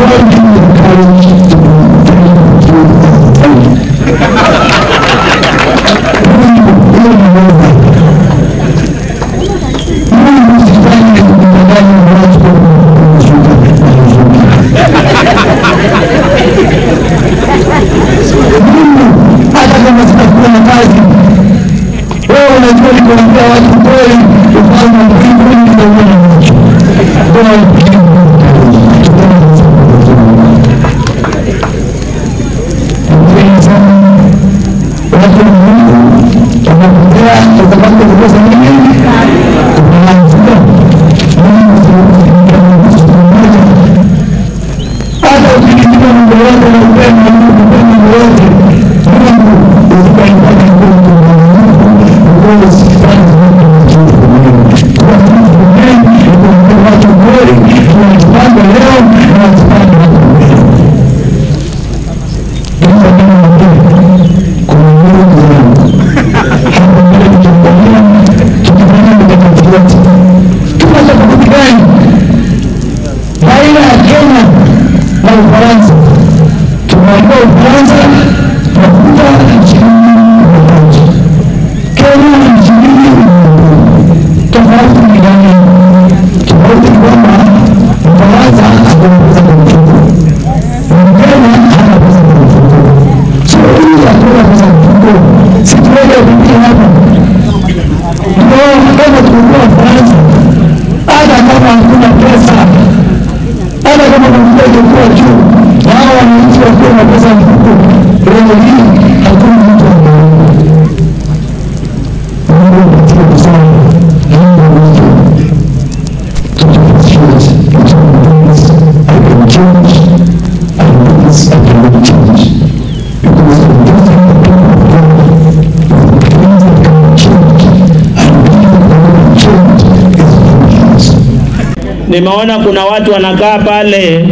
Nimeona kuna watu wanakaa pale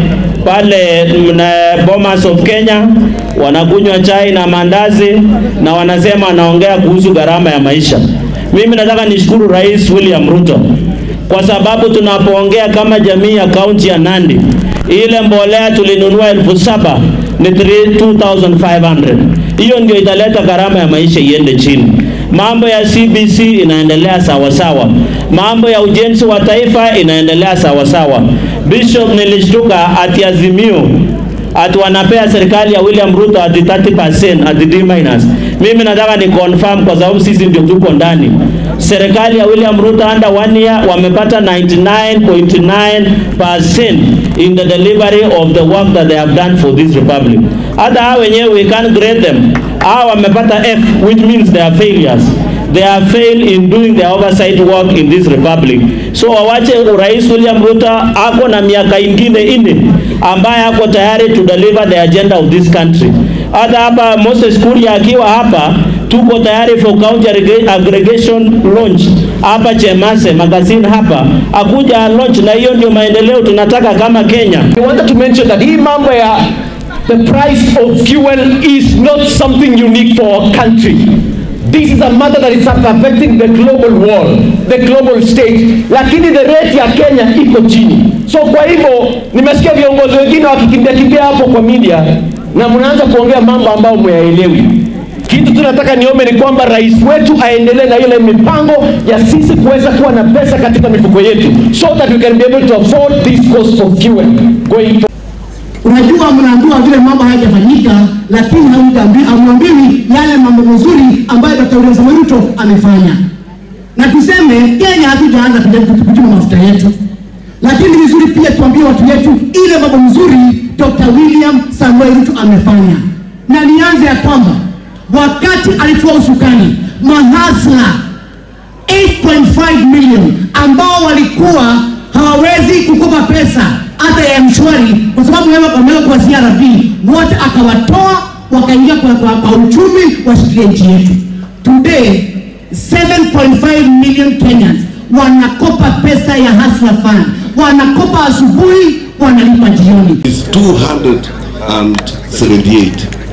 Bomas of Kenya wanakunywa chai na mandazi na wanasema wanaongea kuhusu gharama ya maisha. Mimi nataka nishukuru Rais William Ruto kwa sababu tunapoongea kama jamii ya kaunti ya Nandi, ile mbolea tulinunua 7,000 ni 2,500. Hiyo ndio italeta gharama ya maisha iende chini. Mambo ya CBC inaendelea sawa sawa. Mambo ya ujenzi wa taifa inaendelea sawa sawa. Bishop nilishtuka ati Azimio ati wanapea serikali ya William Ruto ati 30% ati D-. Mimi nataka ni confirm kwa sababu sisi ndio tuko ndani. Serikali ya William Ruto under 1 year wamepata 99.9% in the delivery of the work that they have done for this republic. Hata hao wenyewe we can grade them. Hao wamepata F, which means they are failures. They have failed in doing the oversight work in this republic. So wawache Rais William Ruto ako na miaka ingine 4 ambaye ako tayari to deliver the agenda of this country. Hata hapa Moses Kuria akiwa hapa tuko tayari for county aggregation launch hapa Chemase magazine hapa akuja launch, na hiyo ndio maendeleo tunataka kama Kenya. I wanted to mention that hii mambo ya the price of fuel is not something unique for our country. This is a matter that is affecting the global world, the global state. Lakini the rate ya Kenya iko chini. So kwa hivyo nimesikia viongozi wengine wakikimbia hapo kwa media na mnaanza kuongea mambo ambayo mhayaelewi. Kitu tunataka niombe ni kwamba rais wetu aendelee na ile mipango ya sisi kuweza kuwa na pesa katika mifuko yetu so that we can be able to afford this cost of fuel going forward. Unajua mnaambiwa vile mambo hayajafanyika, lakini hamwambiwi yale mambo mazuri ambayo Dr. William Ruto amefanya. Na tuseme Kenya hatujaanza kuchuma mafuta yetu, lakini vizuri pia tuambie watu wetu ile mambo mzuri Dr. William Samuel Ruto amefanya. Na nianze ya kwamba wakati alitoa usukani, mahasla 8.5 million ambao walikuwa hawawezi kukopa pesa hata ya mshwari kwa sababu wameweka kwa CRB, wote akawatoa wakaingia kwa uchumi wa nchi yetu. Today 7.5 million Kenyans wanakopa pesa ya Hustler Fund, wanakopa asubuhi, wanalipa jioni. Is 278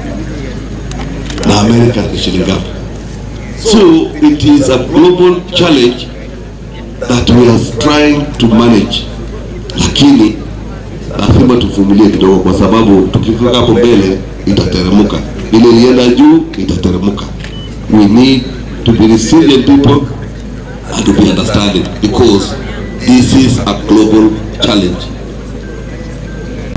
na America ni shilingi ngapi? So it is a global challenge that we are trying to manage, lakini lazima lazima tuvumilie kidogo, kwa sababu tukifika hapo mbele itateremuka. Ile ilienda juu itateremuka. We need to be resilient people and to be understanding, because this is a global challenge.